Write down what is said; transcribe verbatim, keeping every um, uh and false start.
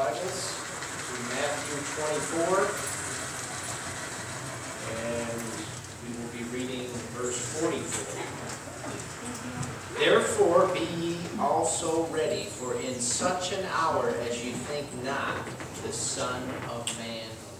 Bibles to Matthew twenty-four, and we will be reading verse forty-four. Therefore be ye also ready, for in such an hour as you think not, the Son of Man